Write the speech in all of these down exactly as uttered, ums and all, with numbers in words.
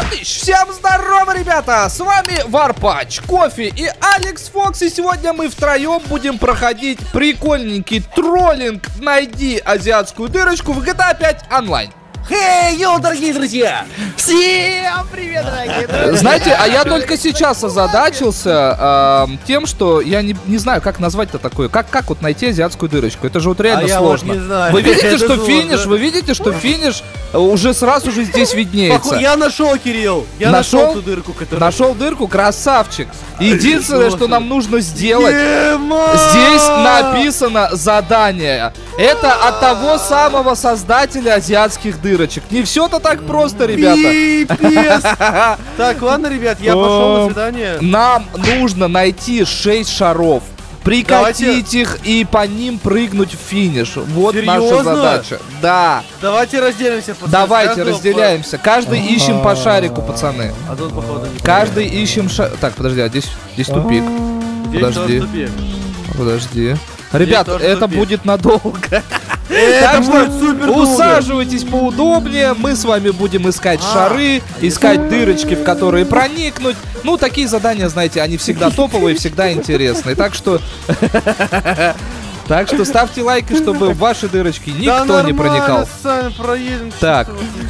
Всем здорово, ребята! С вами Варпач, Кофе и Алекс Фокс. И сегодня мы втроем будем проходить прикольненький троллинг «Найди азиатскую дырочку» в джи ти эй пять онлайн. Хей, йоу, дорогие друзья! Всем привет, дорогие друзья! Знаете, а я только сейчас озадачился э, тем, что я не, не знаю, как назвать-то такое. Как, как вот найти азиатскую дырочку? Это же вот реально а сложно. Я вот не знаю. Вы видите, Это что сложно. финиш, вы видите, что финиш уже сразу же здесь виднеется. Я нашел, Кирилл! Я нашел, нашел ту дырку, которую... Нашел дырку, красавчик. Единственное, что нам нужно сделать, Ема! здесь написано задание. Это от того самого создателя азиатских дырочек. Не все-то так просто, ребята. Пипец! Так, ладно, ребят, я пошел, до свидания. Нам нужно найти шесть шаров, прикатить Давайте... их и по ним прыгнуть в финиш. Вот Серьезно? наша задача. Да. Давайте разделимся, пацаны. Давайте разделяемся. Каждый ищем по шарику, пацаны. А тут, походу, не Каждый ищем шар... Так, подожди, а здесь, здесь тупик. Здесь Подожди. тупик. Подожди. Ребят, это тупик. будет надолго. Это будет супер усаживайтесь поудобнее. Мы с вами будем искать а, шары, искать дырочки, в которые проникнуть. Ну, такие задания, знаете, они всегда топовые, всегда интересные. Так что... Так что ставьте лайки, чтобы в ваши дырочки никто да не проникал. Сами проедем, так.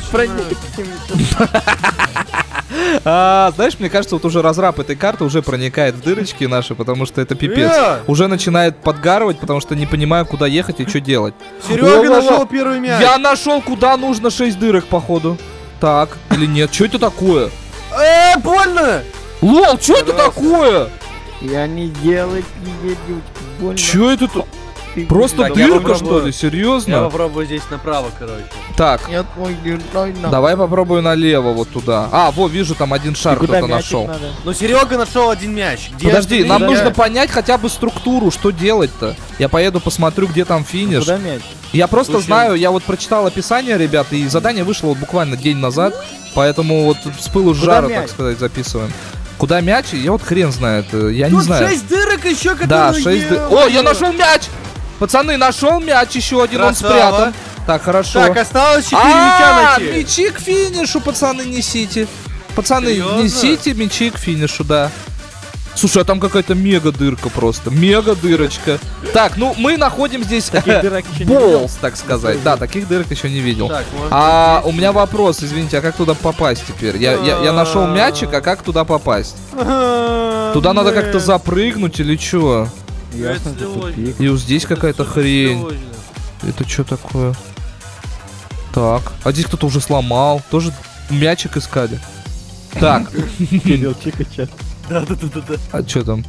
А, знаешь, мне кажется, вот уже разраб этой карты уже проникает в дырочки наши, потому что это пипец. Yeah. Уже начинает подгарывать, потому что не понимаю, куда ехать и что делать. Серега нашел первый мяч. Я нашел, куда нужно шесть дырок, походу. Так, или нет? Что это такое? Э, больно! Лол, что это такое? Я не делать, не делать, больно. Что это тут? Просто так, дырка, что ли? Серьезно? Я попробую здесь направо, короче. Так. Давай попробую налево, вот туда. А, во, вижу, там один шар кто-то нашел. Ну, Серега нашел один мяч. Где Подожди, нам нужно я... понять хотя бы структуру, что делать-то. Я поеду посмотрю, где там финиш. Куда мяч? Я просто Слушай, знаю, я вот прочитал описание, ребята, и задание вышло вот буквально день назад. Поэтому вот с пылу с жара, мяч? так сказать, записываем. Куда мяч? Я вот хрен знает. Я Тут не знаю. шесть дырок еще, которые... Да, шесть дырок. О, я нашел мяч! Пацаны, нашел мяч еще один, он спрятан. Так, хорошо. Так, осталось четыре мяча найти. Мячи к финишу, пацаны, несите. Пацаны, несите мячи к финишу, да. Слушай, а там какая-то мега дырка просто. Мега дырочка. Так, ну мы находим здесь болс, так сказать. Да, таких дырок еще не видел. А у меня вопрос, извините, а как туда попасть теперь? Я нашел мячик, а как туда попасть? Туда надо как-то запрыгнуть или что? Ясно, и вот здесь какая-то хрень. Это что такое? Так, а здесь кто-то уже сломал. Тоже мячик искали. Так. Да-да-да-да. А что там?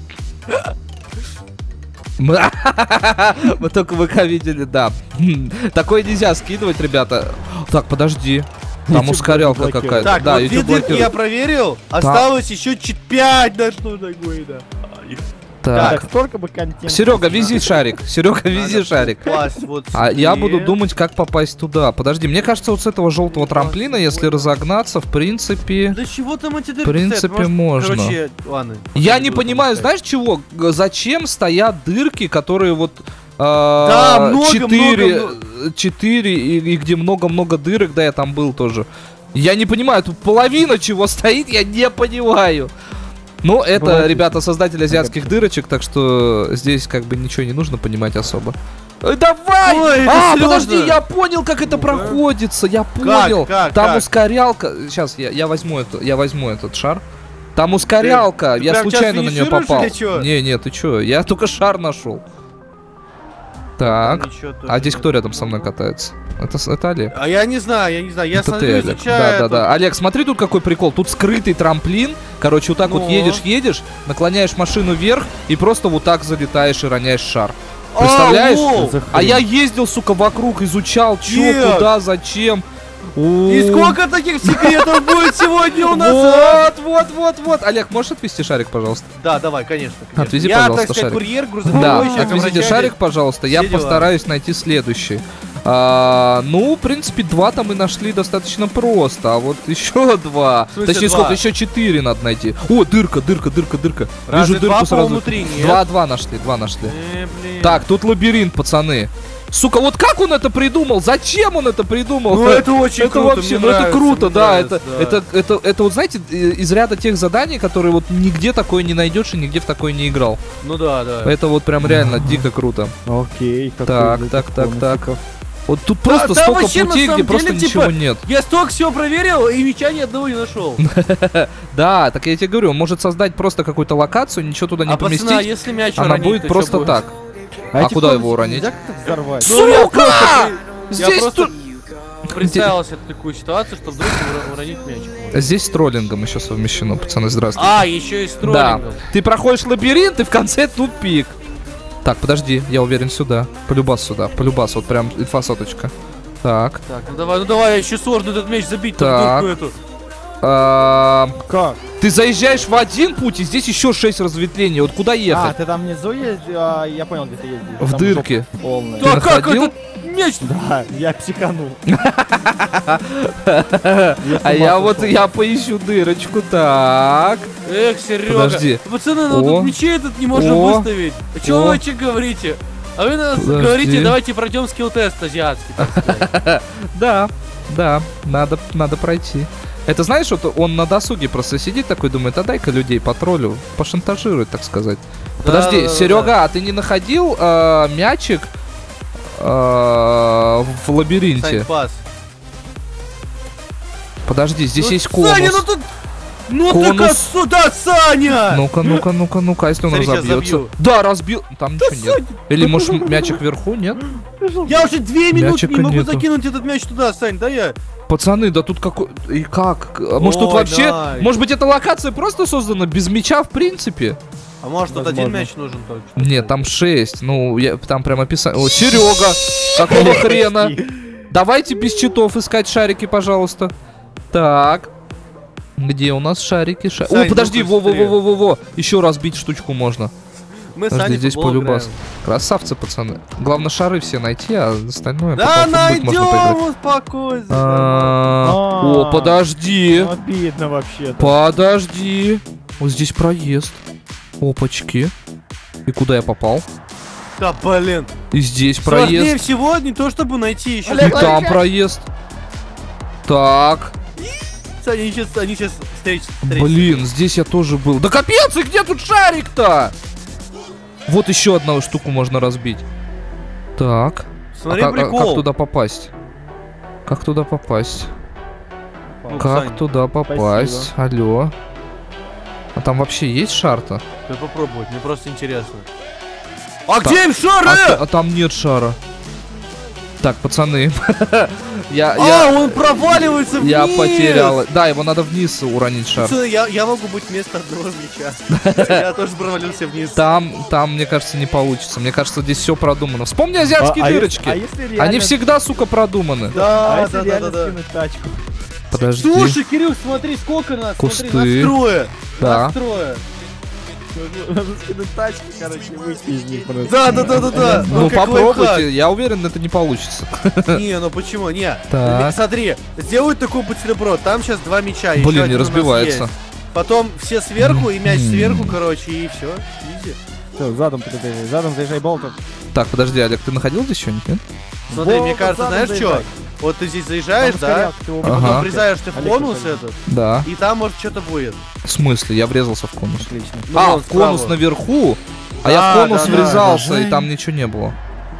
Мы только ВК видели, да. Такое нельзя скидывать, ребята. Так, подожди. Там ускорялка какая-то. Так, да, вот две дырки я проверил. Осталось еще пять. Да что такое, да. Так, столько бы контента. Серега, вези шарик. Серега, вези шарик. Вот а я буду думать, как попасть туда. Подожди, мне кажется, вот с этого желтого трамплина, если разогнаться, в принципе... Да чего там эти дырки? В принципе, можно. Короче, ладно. Я не понимаю, знаешь чего? Зачем стоят дырки, которые вот... Да, много, четыре, много, четыре и, и где много-много дырок, да, я там был тоже. Я не понимаю, тут половина чего стоит, я не понимаю. Ну, это, Бывает, ребята, создатели азиатских дырочек, так что здесь как бы ничего не нужно понимать особо. Ой, давай! Ой, а, подожди, я понял, как это проходится, я понял. Как, как, Там как? ускорялка. Сейчас я, я возьму это, я возьму этот шар. Там ускорялка, ты, я ты случайно на нее попал. Не, не, ты чё? Я только шар нашел. Так, а здесь кто рядом со мной катается? Это, это Олег. А я не знаю, я не знаю, я смотрю, Олег. Да, да, да. Олег, смотри, тут какой прикол. Тут скрытый трамплин. Короче, вот так ну. вот едешь, едешь, наклоняешь машину вверх и просто вот так залетаешь и роняешь шар. Представляешь? А, а я ездил, сука, вокруг, изучал, чё, куда, зачем. И сколько таких секретов будет сегодня у нас? Вот, вот, вот, вот. Олег, можешь отвезти шарик, пожалуйста? Да, давай, конечно. конечно. Отвези, я, пожалуйста, так сказать, шарик. Курьер, грузовой, да, отвезите шарик, пожалуйста. Я дела. постараюсь найти следующий. А, ну, в принципе, два там мы нашли достаточно просто. А вот еще два. Точнее, два? сколько? Еще четыре надо найти. О, дырка, дырка, дырка, дырка. Разве Вижу дырку два сразу. Внутри, нет? Два, два нашли, два нашли. Э, так, тут лабиринт, пацаны. Сука, вот как он это придумал? Зачем он это придумал? Ну это очень Это круто, вообще, мне ну это нравится, круто, мне да, нравится, это, да. это, это, это вот знаете, э, из ряда тех заданий, которые вот нигде такое не найдешь и нигде в такое не играл. Ну да, да. Это вот прям реально дико круто. Окей, какой Так, из так, этих так, так. конусиков? Вот тут Да, просто да, столько вообще, на путей, самом где просто деле, ничего типа, нет. Я столько всего проверил, и меча ни одного не нашел. Да, так я тебе говорю, он может создать просто какую-то локацию, ничего туда не А пацана, поместить, если мяч она уронить, будет то просто чё будет? так. А эти куда конусики его уронить? нельзя как-то взорвать? Ну, я Сука! просто при- Я Здесь просто тут- представил себе такую ситуацию, что вдруг уро- уронить мяч. Здесь с троллингом еще совмещено, пацаны, здравствуйте. А, еще и с Да, троллингом. ты проходишь лабиринт и в конце тупик. Так, подожди, я уверен сюда. Полюбас сюда, полюбас, вот прям инфосоточка. Так. Так, ну давай, ну давай, еще сложно этот мяч забить. Так. Так. Эту. А, Как? Ты заезжаешь в один путь, и здесь еще шесть разветвлений. Вот куда А, ехать? ты там внизу ездишь? А, я понял, где ты ездишь. В Там дырке. жопа полная. Ты Да как находил? этот мяч? Да, я психанул. А я вот, я поищу дырочку, так. Эх, Серега. Подожди. Пацаны, ну О. тут мячей этот не можно О. выставить. А чё О. вы вообще говорите? А вы нас Подожди. говорите, давайте пройдем скилл-тест азиатский. так сказать. Да, да, надо, надо пройти. Это знаешь, вот он на досуге просто сидит такой, думает, а дай-ка людей потроллю, пошантажирует, так сказать. Подожди, Да-да-да-да. Серега, а ты не находил э, мячик э, в лабиринте? Сань, пас. Подожди, здесь Ну, есть конус. Саня, ну тут... Ну Конус. ты-ка сюда, Саня! Ну-ка, ну-ка, ну-ка, ну-ка, а если он Смотри, щас разобьется? забью. Да, разбил. Там ничего нет. Или может мячик вверху, нет? Я уже две минуты Мячика не могу нету. закинуть этот мяч туда, Сань, да я? Пацаны, да тут какой... И как? А Может тут Ой, вообще... дай. Может быть эта локация просто создана без мяча в принципе? А может тут один Возможно. мяч нужен только? Нет, там шесть. Ну, я, там прям описание. О, Серега! Какого хрена? Давайте без читов искать шарики, пожалуйста. Так. Где у нас шарики? Ша- Сань, О, подожди, ну-ка быстрее. во-во-во-во-во. Еще раз бить штучку можно. Мы с Подожди, Саней здесь футбол полюбас. играем. Красавцы, пацаны. Главное шары все найти, а остальное Да потом в футбик можно поиграть. найдем, успокойся. А, нормально. О, подожди. Ну, обидно вообще-то. Подожди. Вот здесь проезд. Опачки. И куда я попал? Да, блин. И здесь Сложнее проезд. всего не то, чтобы найти еще. И там проезд. Так. Саня, они сейчас, они сейчас встретятся. Блин, здесь я тоже был. Да капец, и где тут шарик-то? Вот еще одну штуку можно разбить. Так. Смотри, а как, а прикол. как туда попасть? Как туда попасть? Ну, Как Сань, туда попасть? Алло. А там вообще есть шар-то? дай попробовать, мне просто интересно. А Так, где им шары? А, а там нет шара. Так, пацаны. я, А, я, он проваливается вниз. я потерял. Да, его надо вниз уронить шар. Пацаны, я, я могу быть вместо одного мяча. Я тоже провалился вниз. Там, там, мне кажется, не получится. Мне кажется, здесь все продумано. Вспомни азиатские А- а е- дырочки. а если реально- Они всегда, сука, продуманы. А Да, если да, да, реально да, да. скинуть тачку? Подожди. Слушай, Кирилл, смотри, сколько нас. Кусты. Смотри, настроя. Да. Настроя. Надо скинуть тачки, короче, выйти из них просто. Да, да, да, да, да. Ну, как попробуйте. Я уверен, это не получится. лайфхак. Не, ну почему? Не. Так. Смотри, сделают такой бутерброд. Там сейчас два мяча. еще Блин, один не у нас разбивается. есть. Потом все сверху и мяч М. сверху, короче, и все. Изи. Всё, задом ты заезжай, задом заезжай болтом. Так, подожди, Олег, ты находил здесь что-нибудь, нет? Смотри, Болтом мне кажется, задом знаешь что? заезжай. Вот ты здесь заезжаешь, Там да? ускоряк, ты его Ага. Потом потом врезаешь ты в Олег, конус подходи. этот, Да. и там может что-то будет. В смысле? Я врезался в конус. Отлично. Ну, а, вон в конус справа. наверху? А Да, я в конус да, да, врезался, да. и там ничего не было.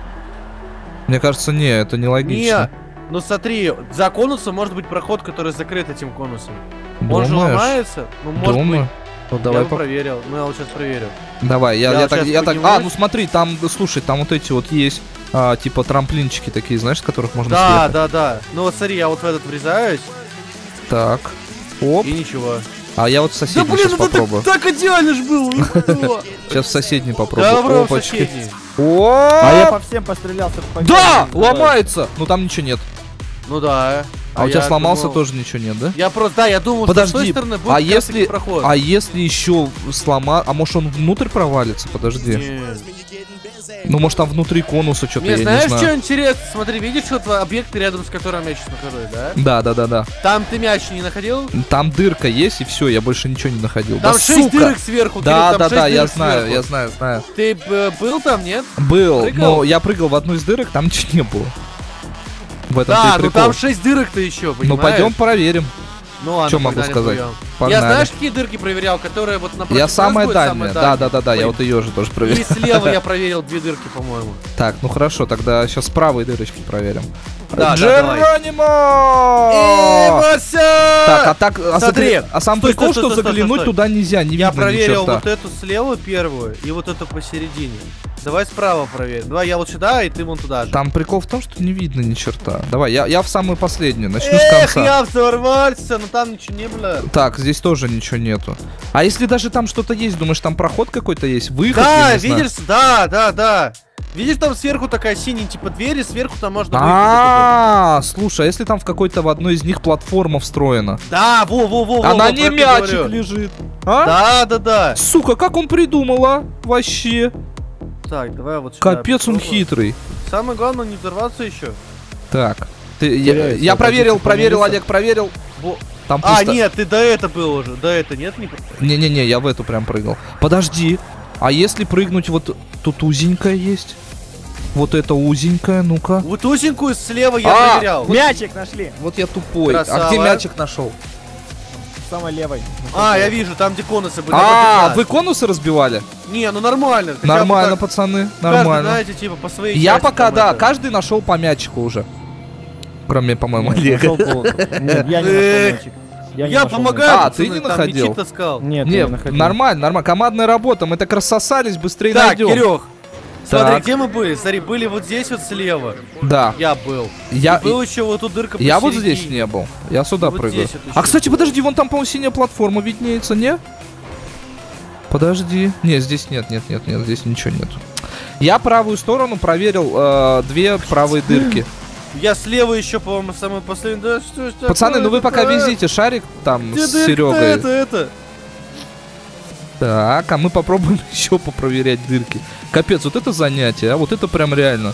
Мне кажется, не, это нелогично. Не, ну смотри, за конусом может быть проход, который закрыт этим конусом. Он же Думаешь? ломается? Ну, может Думаю. быть. Ну, Я давай бы по- проверил. Ну, я вот сейчас проверю. Давай, я, Я я, вот так, щас я так. А, поднимусь. ну смотри, там, да, слушай, там вот эти вот есть, а, типа трамплинчики такие, знаешь, с которых можно Да, съехать. да, да. Ну вот смотри, я вот в этот врезаюсь, Так. Оп. и ничего. А я вот в Да соседний блин, сейчас это так, попробую. так идеально ж было! ну что? Сейчас в соседний Да, попробую. попробуй в Опачки. соседний. А я О! по всем пострелялся. по Да! всем. Ломается! Ну там ничего нет. Ну да. А, А у тебя я сломался думал- тоже ничего нет, да? Я просто, да, я думал, что с той Подожди, стороны будет а как раз таки если, проход. а если еще слома, а может он внутрь провалится? Подожди. Не. Ну может там внутри конуса что-то, Не, я знаешь, не знаю. что интересно? Смотри, видишь вот объект, рядом с которым я сейчас нахожусь, да? Да, да, да, да. Там ты мяч не находил? Там дырка есть и все, я больше ничего не находил. Там да, шесть сука! дырок сверху, Да, Кирилл, там да, шесть да, я дырок знаю, сверху. я знаю, знаю. Ты э, был там, нет? Был, Прыгал? но я прыгал в одну из дырок, там ничего не было. В этом Да, ну прикол. там шесть дырок-то еще, понимаешь? Ну пойдем проверим. Ну ладно, Чё могу погнали сказать? вдвоем. Погнали. Я знаешь, какие дырки проверял, которые вот напротив Я нас самая будет, дальняя. самая Да, дальняя. да, да, да, я Ой, вот ее же тоже И проверил. слева я проверил две дырки, по-моему. Так, ну хорошо, тогда сейчас с правой дырочки проверим. Да, да, давай. Джеронимо! Так, а так, а, Смотри. смотри, а сам Стой, прикол, стой, что стой, стой, заглянуть стой. туда нельзя, не Я видно ни проверил черта. вот эту слева первую и вот эту посередине. Давай справа проверим. Давай я вот сюда, и ты вон туда же. Там прикол в том, что не видно ни черта. Давай, я, я в самую последнюю, начну с Эх, конца. я взорвался, но там ничего не было. Так, здесь тоже ничего нету. А если даже там что-то есть, думаешь, там проход какой-то есть, выход? Да, я не знаю. видишь, да, да, да. Видишь, там сверху такая синяя типа дверь, и сверху там можно выйти. А, слушай, а если там в какой-то в одной из них платформа встроена? Да, во, во, во, А во, на во, ней про это я мячик говорю. лежит. А? Да, да, да. Сука, как он придумал, а? Вообще. Так, давай вот сюда. Капец он попробуем. хитрый. Самое главное не взорваться еще. Так. Ты, я, Теряется, я проверил, опять проверил, остановился. Олег, проверил. Во. Там А, пусто. нет, ты до это был уже. До это нет? Не... Не-не-не, я в эту прям прыгал. Подожди. А если прыгнуть вот тут узенькая есть? Вот это узенькая, ну-ка. Вот узенькую слева я А, проверял. Мячик нашли. Вот я тупой. Красава. А где мячик нашел? Самой левой. А, я вижу, там где конусы были. А, напротив вы нас. конусы разбивали? Не, ну нормально. хотя бы Нормально, так. пацаны, Каждый, нормально. знаете, типа по своей Я части пока, там да, это. каждый нашел по мячику уже. Кроме, по-моему, Нет, Олега. нашел пол. Нет, я не Эх, нашел мячик. Я не Я нашел помогаю, А, пацаны, ты не там находил? мячи таскал. мячик. Нет, Не, я не находил. нормально, нормально. Командная работа. Мы так рассосались, быстрее Так, найдем. Кирюх, смотри, Так. где мы были? Смотри, были вот здесь вот слева. Да. Я был. Я, И был еще вот тут дырка я вот посередине. здесь не был. Я сюда Вот прыгаю. здесь вот А, еще кстати, было. подожди, вон там, по-моему, синяя платформа виднеется, не? Подожди. Не, здесь нет, нет, нет, нет, здесь ничего нету. Я правую сторону проверил э, две правые дырки. Я слева еще, по-моему, самый последний. Да что ж такое, Пацаны, ну вы пока а? везите шарик там Где с дырка-то Серегой. Это, это. Так, а мы попробуем еще попроверять дырки. Капец, вот это занятие, а вот это прям реально.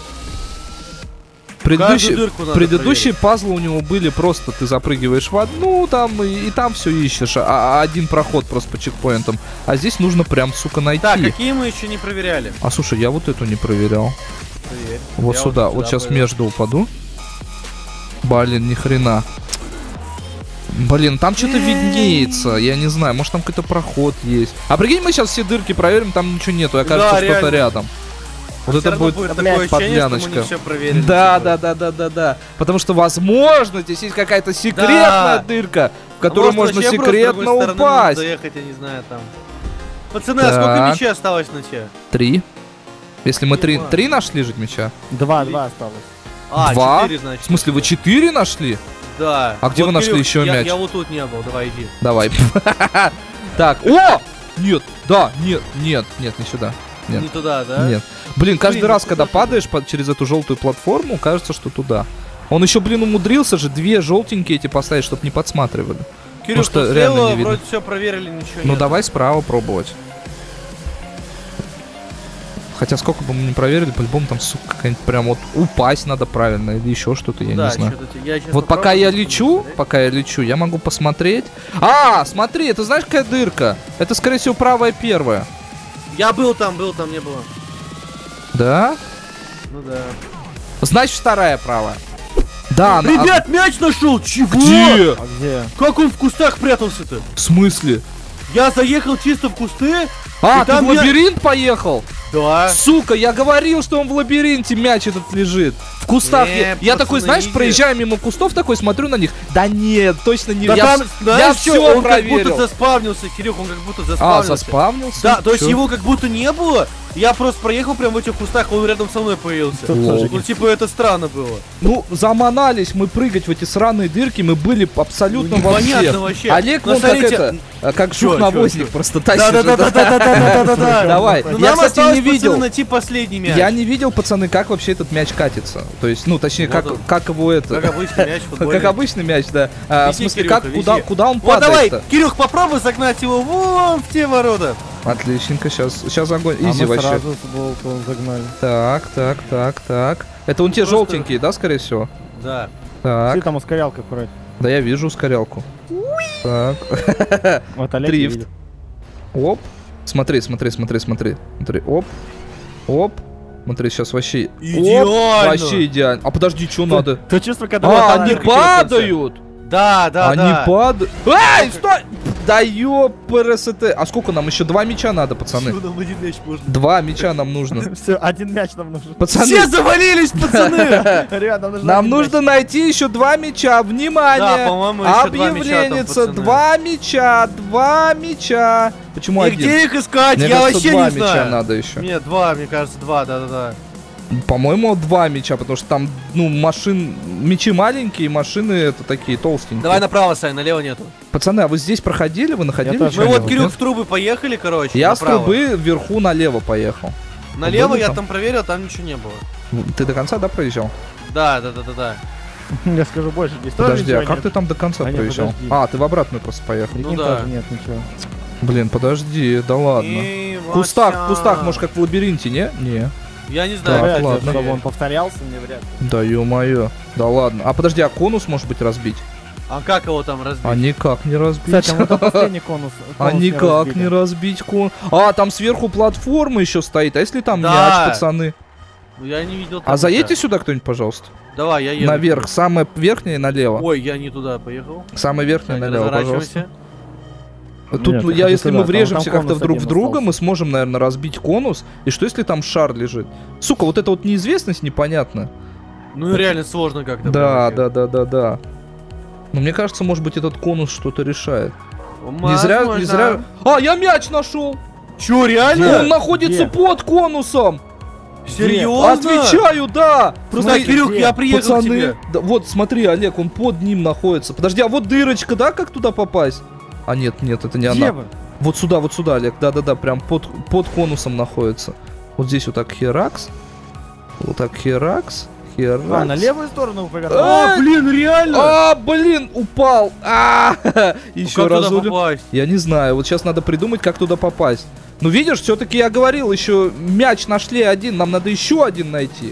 Предыдущие, дырку надо предыдущие пазлы у него были просто ты запрыгиваешь в одну там и, и там все ищешь, а, а один проход просто по чекпоинтам. А здесь нужно прям, сука, найти. Так, какие мы еще не проверяли? А слушай, я вот эту не проверял. Проверь. Вот Я сюда, вот сейчас проверил. между упаду. Блин, ни хрена. Блин, там что-то виднеется, я не знаю, может там какой-то проход есть. А прикинь, мы сейчас все дырки проверим, там ничего нету, и окажется Да, что-то реально. рядом. Вот Всё это равно будет, будет блядь, такое ощущение, что мы подляночка. не все проверили. Да, типа. да, да, да, да, да. Потому что, возможно, здесь есть какая-то секретная Да. дырка, в А которую может, можно вообще просто с секретно другой стороны можно упасть. Заехать, я не знаю, там. Пацаны, а сколько Так. мячей осталось на тебе? Три. Если мы три, Понимаю. три нашли же мяча. Два, два осталось. А, Два? четыре, значит. В смысле, вы четыре нашли? Да. А где вы нашли Кирюх, еще я- мяч? Я вот тут не был, давай иди. Давай. Так, о! Нет, да, нет, нет, нет, не сюда. Нет. Не туда, да? Нет. Блин, каждый Блин, раз, ну когда куда падаешь под, через эту желтую платформу, кажется, что туда. Он еще, блин, умудрился же две желтенькие эти поставить, чтобы не подсматривали. Кирюх, что тут реально слева не видно. вроде все проверили, ничего Ну нет. давай справа пробовать. Хотя сколько бы мы не проверили, по-любому там, сука, какая-нибудь прям вот упасть надо правильно или еще что-то, я Да, не знаю. чё-то те- я щас Вот пока попробую я посмотреть. лечу, пока я лечу, я могу посмотреть. А, смотри, это знаешь какая дырка? Это, скорее всего, правая первая. Я был там, был там, не было. Да? Ну да. Значит, вторая правая. Да, она... Ребят, мяч нашел! Чего? Где? А где? Как он в кустах прятался-то? В смысле? Я заехал чисто в кусты. А, И ты там в я- лабиринт поехал? Да. Сука, я говорил, что он в лабиринте, мяч этот лежит. В кустах. Не, я, я пацаны, такой, знаешь, иди. проезжаю мимо кустов, такой смотрю на них. Да нет, точно не. Да я там, вс- знаешь, я что? все Он проверил. как будто заспавнился, Кирюх, он как будто А, заспавнился. заспавнился? Да, то есть Чё? его как будто не было. Я просто проехал прямо в этих кустах, он рядом со мной появился. Тут Лол. тоже Ну, типа, это странно было. Ну, заманались мы прыгать в эти сраные дырки, мы были абсолютно Ну, во непонятно всех. вообще. Олег, Но вон как смотрите, это, а, как чё, жук-навозник чё, просто тащит. Да-да-да-да-да-да, Да-да-да-да-да. Давай. Ну, Я, нам кстати, осталось, не пацаны, видел. найти последний мяч. Я не видел, пацаны, как вообще этот мяч катится. То есть, ну, точнее, Вот как, он. как его это... Как обычный мяч футбольный. Как обычный мяч, да. А, в Вези, смысле, Кирюха, как, куда, вези. куда он Вот давай, падает-то? Кирюх, попробуй загнать его вон в те ворота. Отличненько, сейчас, сейчас огонь. А Изи мы вообще. сразу с болтом загнали. Так, так, так, так. Это он те Просто- желтенькие, да, скорее всего? Да. Ты Так, там ускорялка аккуратно. да я вижу ускорялку. Так, Вот Олег Дрифт. видит. оп. Смотри, смотри, смотри, смотри. Смотри, оп. Оп. Смотри, сейчас вообще... Оп, Идеально. вообще идеально. А подожди, что надо? То чувство, когда... А, вот они она- падают! Да, да, Они да. падают. Эй, стой! Да ёпрст. А сколько нам? Еще два мяча надо, пацаны. Чё, нам один мяч можно? Два мяча нам нужно. Все, один мяч нам нужен. Пацаны, Все завалились, пацаны! Ребят, нам нужно нам один нужно найти еще два мяча. Внимание! Да, по-моему, еще два мяча там, Объявленница. пацаны. Два мяча, два мяча. Почему И один? где их искать? Мне Я кажется, вообще два не мяча знаю. надо еще. Нет, два, мне кажется, два, да-да-да. По-моему, два мяча, потому что там, ну, машин... Мячи маленькие, машины это такие толстенькие. Давай направо, Сань, налево нету. Пацаны, а вы здесь проходили? Вы находили? тоже. Мы что-нибудь, вот, Кирюх, нет? в трубы поехали, короче, Я с направо. трубы вверху налево поехал. Налево Были я там? там проверил, там ничего не было. Ты до конца, да, проезжал? Да, да-да-да-да. Я скажу больше, здесь тоже Подожди, а ничего как нет. ты там до конца А, нет, проезжал? подожди. А, ты в обратную просто поехал. Прикинь, Ну да. тоже нет ничего. Блин, подожди, да ладно. И В кустах, в Вася. кустах, может, как в лабиринте, не? Не. Я не Так, знаю. Вряд ли, ладно. чтобы он повторялся, мне вряд ли. Да ё-моё. Да ладно. А подожди, а конус может быть разбить? А как его там разбить? А никак не разбить. Кстати, мы там последний конус. А конус никак разбили. не разбить кон. А, там сверху платформа еще стоит. А если там Да. мяч, пацаны? Ну, я не видел. А там заедьте ничего. сюда кто-нибудь, пожалуйста. Давай, я еду. Наверх. Самое верхнее налево. Ой, я не туда поехал. Самое верхнее Сань, налево, пожалуйста. разворачивайся. Тут, Нет, ну, я я, хочу если туда, мы там- врежемся там как-то конус друг в один друга, остался. мы сможем, наверное, разбить конус. И что, если там шар лежит? Сука, вот эта вот неизвестность непонятна. Ну, реально сложно как-то. Да, прям да, да, да, да. Но мне кажется, может быть, этот конус что-то решает. вообще. Не зря, не Возможно. зря. А, я мяч нашел! Чё, реально? Он находится Где? под конусом! Серьезно? Отвечаю, да! Просто Так, Кирюх, где? я приехал к пацаны, тебе. да, вот смотри, Олег, он под ним находится. Подожди, а вот дырочка, да, как туда попасть? А нет, нет, это не Где она. вы? Вот сюда, вот сюда, Олег, да-да-да, прям под, под конусом находится. Вот здесь вот так херакс. Вот так херакс, херакс. А, на левую сторону повернул. А, блин, реально? А, блин, упал. А, еще Как раз. туда попасть? Я не знаю, вот сейчас надо придумать, как туда попасть. Ну, видишь, все-таки я говорил, еще мяч нашли один, нам надо еще один найти.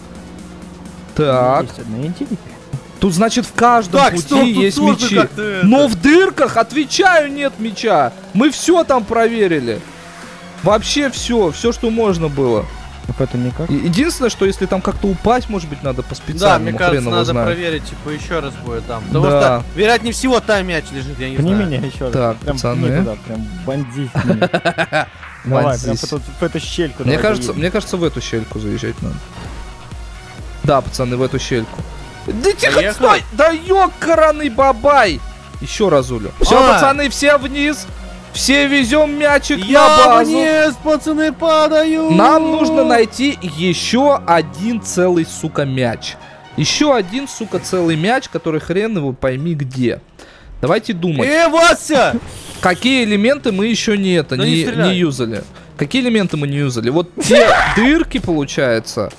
Так, Есть одна идея. тут, значит, в каждом Так, пути стоп, тут есть сложно мячи. как-то это. Но в дырках, отвечаю, нет мяча. Мы все там проверили. Вообще все, все, что можно было. Так это никак. И- Единственное, что если там как-то упасть, может быть, надо по Да, специальному, мне хрен кажется, его надо знает. проверить, типа, еще раз будет там. Потому Да. что, вероятнее всего, там мяч лежит, я не Пни знаю. меня еще раз. Так, прям пацаны. пни туда, прям бандить. мне. Давай, прям Бандись. в эту- в эту щельку. Мне давай кажется, заедем. мне кажется, в эту щельку заезжать надо. Да, пацаны, в эту щельку. Да тихо, Поехали. стой! Да ёкараный бабай! Еще разулю. Все, А. пацаны, все вниз. Все везем мячик Я на базу. вниз, пацаны, падаю! Нам нужно найти еще один целый, сука, мяч. Еще один, сука, целый мяч, который хрен его пойми где. Давайте думать. Э, Вася! Какие элементы мы еще не это, Да не не, стреляй. не юзали? Какие элементы мы не юзали? Вот те дырки, получается.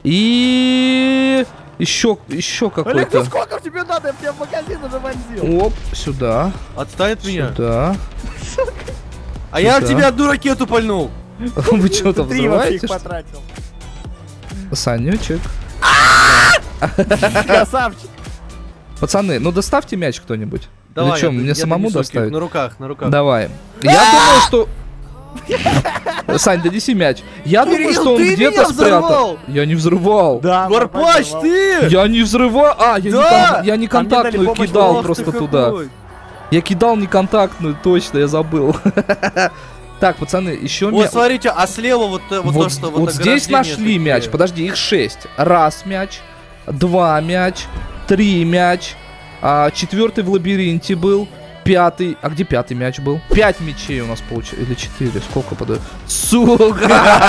И еще, еще Олег, ну какой-то. сколько тебе надо? Я в тебя в магазин уже вонзил. Оп, сюда, Отстань от меня. сюда. А я в Сюда. тебя одну ракету пальнул. Вы что-то Ты три вообще их взрываете? что ли? потратил. Санечек. Красавчик. Пацаны, ну доставьте мяч кто-нибудь. Давай, Или что, я- мне я самому донесу, доставить? Кирилл, На руках, на руках. Давай. Я думаю, что... Сань, донеси мяч. Я думаю, Кирилл, что он ты где-то меня спрятал. взорвал! Я не взрывал. Да, Варпач, нормально, ты! Я не взрывал. А, я, не, Да! кон- я не А мне дали контактную помощь, кидал Ох ты просто какой. туда. Я кидал неконтактную, точно, я забыл. Так, пацаны, еще Вот мяч. смотрите, а слева вот, э, вот, Вот, то, что вот вот здесь ограждения нашли такие. мяч. Подожди, их шесть. Раз мяч, два мяч, три мяч, а, четвертый в лабиринте был, пятый. А где пятый мяч был? Пять мячей у нас получилось. Или четыре. Сколько подает? Сука!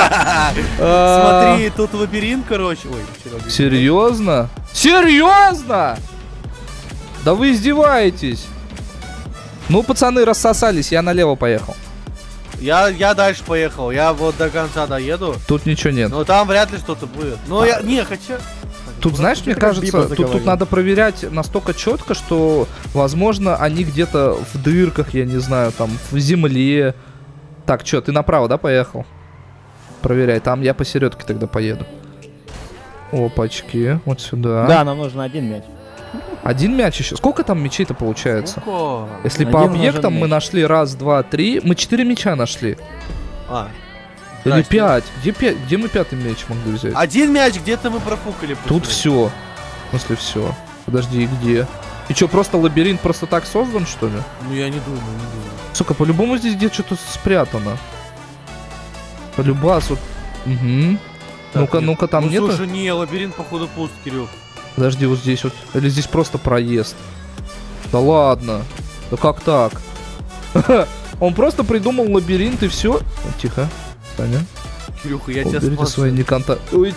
А, Смотри, тут лабиринт, короче. Ой, вообще лабиринт. Серьезно? Серьезно? Да вы издеваетесь. Ну, пацаны рассосались, я налево поехал. Я, я дальше поехал, я вот до конца доеду. Тут ничего нет. Но там вряд ли что-то будет. Ну, я, не, хотя... Тут, знаешь, мне кажется, тут, тут надо проверять настолько четко, что, возможно, они где-то в дырках, я не знаю, там, в земле. Так, что, ты направо, да, поехал? Проверяй, там я посередке тогда поеду. Опачки, вот сюда. Да, нам нужен один мяч. Один мяч еще. Сколько там мячей-то получается? Сколько? Если Один по нужен объектам мы мяч. нашли раз, два, три, мы четыре мяча нашли. А. Или Здрасте. пять. Где, пя- где мы пятый мяч могли взять? Один мяч где-то мы профукали. Тут пацаны. все. В смысле все. Подожди, и где? И что, просто лабиринт просто так создан, что ли? Ну я не думаю, не думаю. Сука, по-любому здесь где-то что-то спрятано. Полюбас, вот. Угу. Так, Ну-ка, нет. ну-ка, там ну, нету? слушай, не, лабиринт походу пуст, Кирюх. Подожди, вот здесь вот. Или здесь просто проезд? Да ладно. Да как так? Он просто придумал лабиринт и все. Тихо. Таня. Кирюха, я тебя Уберите спас. свои неконта... Ой.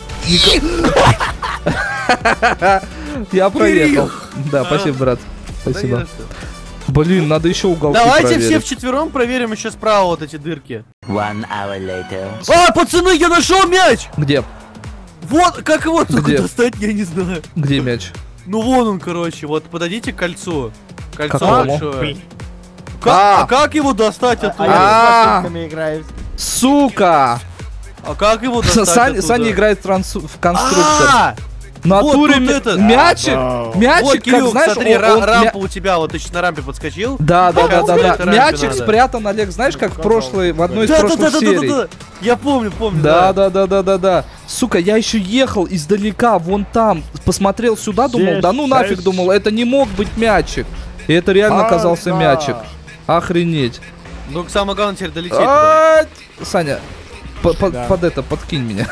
Ника- Я проехал. Да, спасибо, брат. Да не Спасибо. за что. Блин, надо еще уголки Давайте все проверить. вчетвером проверим еще справа вот эти дырки. One hour later. А, пацаны, я нашел мяч! Где? Вот, как его только Где? достать, я не знаю. Где мяч? Ну вон он, короче, вот подойдите к кольцу. Кольцо Какому? большое. Как, А! а как его достать А оттуда? я А. с пацанками играю. Сука! А как его достать Саня, оттуда? Саня играет в, трансу- в конструктор. А! В натуре вот тут мя- этот. мячик, Вау. мячик, Вот, как Кирюх, знаешь, смотри, он- ра- он мя- рампа у тебя, вот ты сейчас на рампе подскочил. Да, да, да, да, да. Это рампе Мячик надо. спрятан, Олег, знаешь, как в прошлой, в одной из Да, да, прошлых да, да, серий. да, да, я помню, помню. Да, да, да, да, да, да. Сука, я еще ехал издалека, вон там, посмотрел сюда, думал, Здесь да ну нафиг, шесть. думал, это не мог быть мячик. И это реально оказался Ага. мячик. Охренеть. Ну, самое главное теперь долететь. туда. А, Саня, по- по- Да. под это, подкинь меня.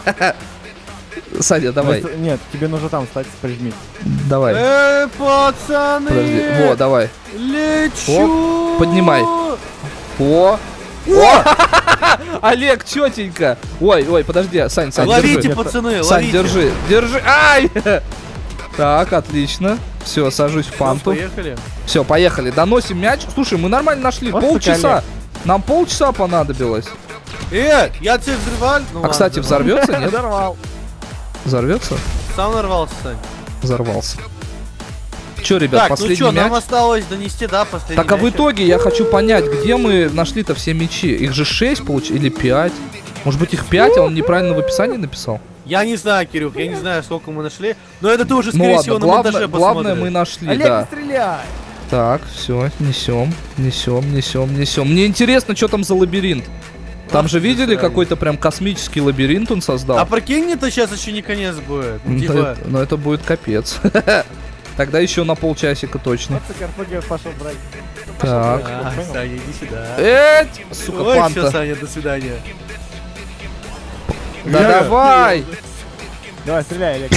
Саня, давай, Просто- Нет, тебе нужно там стать, прижми. давай. Э, пацаны! Подожди, во, давай. Лечу! поднимай. О! О! Олег, четенько. Ой, ой, подожди, Сань, Сань, Ловите, держи. пацаны, Сань, ловите. держи, держи. Ай! Так, отлично. Все, сажусь в Ну, панту. поехали. Все, поехали. Доносим мяч. Слушай, мы нормально нашли. Вот Полчаса. сука, Нам полчаса понадобилось. Э, я тебя взрывал. Ну, А, ладно, кстати, взорвал. взорвется, нет? Взорвал. Взорвется? Сам нарвался, Сань. Взорвался. Че, ребят, Так, ну последний что, мяч? нам осталось донести, да, последний Так, а в мяч. итоге я хочу понять, где мы нашли-то все мячи. Их же шесть получилось, или пять? Может быть, их пять, а он неправильно в описании написал? Я не знаю, Кирюх, я не знаю, сколько мы нашли. Но это ты уже, Ну скорее ладно, всего, на главное, монтаже главное мы посмотришь. нашли, Олег, да. не стреляй! Так, все, несем, несем, несем, несем. Мне интересно, что там за лабиринт. Там же видели, какой-то прям космический лабиринт он создал? А прикинь, это сейчас еще не конец будет. Ну, Ну, типа, это- Но это будет капец. Тогда еще на полчасика точно. Вот так эр пи ги пошел брать. Так. а, Саня, иди сюда. Эть, сука, Ой, все, панта. Саня, до свидания. Да Я- давай! Давай, стреляй, Олег.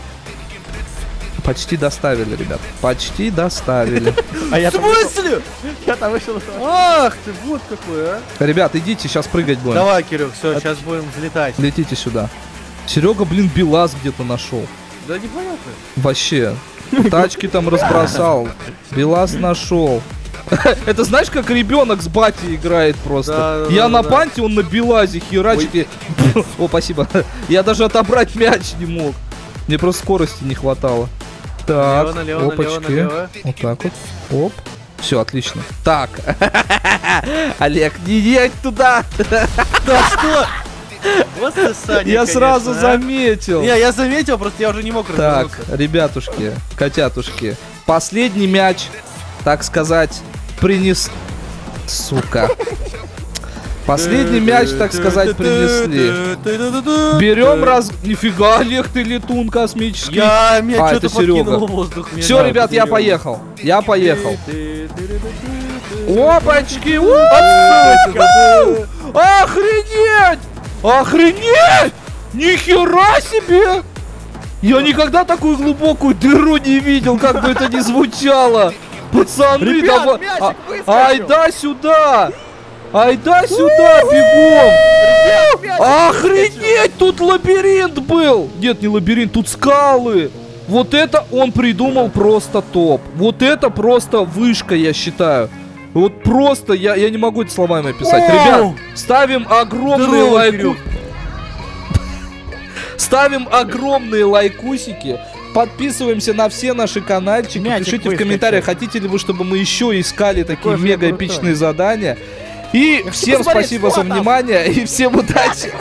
Почти доставили, ребят. Почти доставили. А В я там вышел, смысле? я там вышел. Ах ты, вот какой, а. Ребят, идите, сейчас прыгать будем. Давай, Кирюх, все, сейчас будем взлетать. Летите сюда. Серега, блин, БелАЗ где-то нашел. Да непонятно. Вообще. Тачки там разбросал. БелАЗ нашел. Это знаешь, как ребенок с батей играет просто. Да, да, Я да, на да. панте, он на БелАЗе херачит. и- О, спасибо. Я даже отобрать мяч не мог. Мне просто скорости не хватало. Так, Налево, налево, налево, опачки. налево. Вот так вот. Оп. Все, отлично. Так. Олег, не едь туда. Да что? Вот ты, Саня, Я конечно, сразу а. заметил. Не, я заметил, просто я уже не мог Так, развернуться. ребятушки, котятушки. Последний мяч, так сказать, принес... Сука. Последний мяч, так сказать, принесли. Берем раз... Нифига, Олег, ты летун космический. Я меня А, что-то это Серега. подкинул в воздух. меня Все, жалко, ребят, я Серега. поехал. Я поехал. Опа! Опачки! у! Охренеть! Охренеть! Нихера себе! Я никогда такую глубокую дыру не видел, как бы это ни звучало. Пацаны, Ребят, давай... мячик А- выскочил! Айда сюда! Айда сюда, бегом! Охренеть, тут лабиринт был! Нет, не лабиринт, тут скалы! Вот это он придумал просто топ. Вот это просто вышка, я считаю. Вот просто, я, я не могу это словами описать. Ребят, ставим огромные Здорово, лайку... Кирюх. Ставим огромные лайкусики. Подписываемся на все наши канальчики. Мячик Пишите в выскочил. комментариях, хотите ли вы, чтобы мы еще искали такие Какой же мега я крутой. эпичные задания. И всем посмотреть, спасибо что за там. внимание и всем удачи.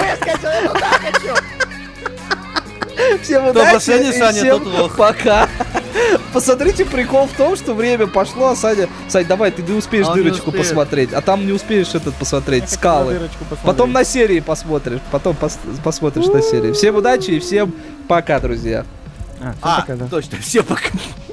Всем Кто удачи последний, и Саня, всем тот лох. пока. Посмотрите, прикол в том, что время пошло, а Саня... Сань, давай, ты не успеешь А он не дырочку успеет. посмотреть, а там не успеешь этот посмотреть, Я хочу скалы. на дырочку посмотреть. Потом на серии посмотришь, потом пос- посмотришь на серии. Всем удачи и всем пока, друзья. А, всем А, пока, да. точно, все пока.